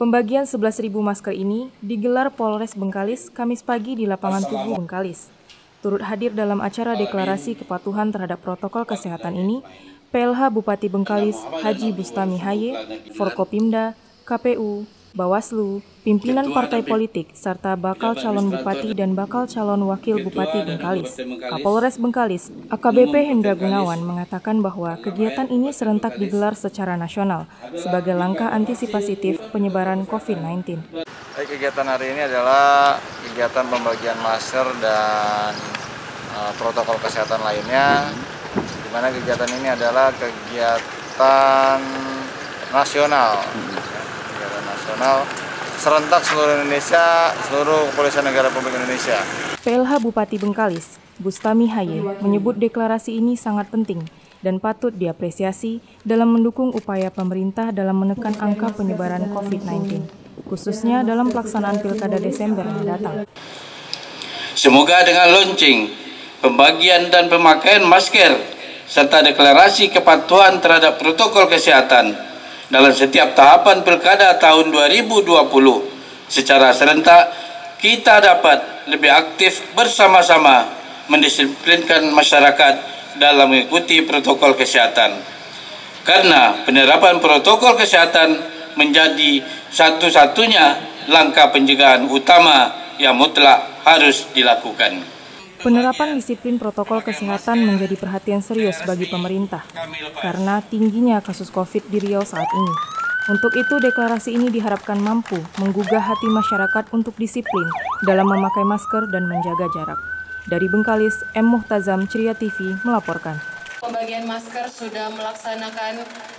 Pembagian 11.000 masker ini digelar Polres Bengkalis Kamis pagi di Lapangan Tugu Bengkalis. Turut hadir dalam acara deklarasi kepatuhan terhadap protokol kesehatan ini, PLH Bupati Bengkalis Haji Bustami Haye, Forkopimda, KPU, Bawaslu, pimpinan partai politik, serta bakal calon bupati dan bakal calon wakil bupati Bengkalis. Kapolres Bengkalis, AKBP Hendra Gunawan, mengatakan bahwa kegiatan ini serentak digelar secara nasional sebagai langkah antisipasi penyebaran COVID-19. Kegiatan hari ini adalah kegiatan pembagian masker dan protokol kesehatan lainnya, di mana kegiatan ini adalah kegiatan nasional. Serentak seluruh Indonesia, seluruh Kepolisian Negara Republik Indonesia. PLH Bupati Bengkalis, Bustami Haye, menyebut deklarasi ini sangat penting dan patut diapresiasi dalam mendukung upaya pemerintah dalam menekan angka penyebaran COVID-19, khususnya dalam pelaksanaan Pilkada Desember mendatang. Semoga dengan launching, pembagian dan pemakaian masker, serta deklarasi kepatuhan terhadap protokol kesehatan dalam setiap tahapan Pilkada tahun 2020 secara serentak, kita dapat lebih aktif bersama-sama mendisiplinkan masyarakat dalam mengikuti protokol kesehatan. Karena penerapan protokol kesehatan menjadi satu-satunya langkah pencegahan utama yang mutlak harus dilakukan. Penerapan disiplin protokol kesehatan menjadi perhatian serius bagi pemerintah karena tingginya kasus COVID di Riau saat ini. Untuk itu, deklarasi ini diharapkan mampu menggugah hati masyarakat untuk disiplin dalam memakai masker dan menjaga jarak. Dari Bengkalis, M. Muhtazam, Ceria TV melaporkan. Pembagian masker sudah melaksanakan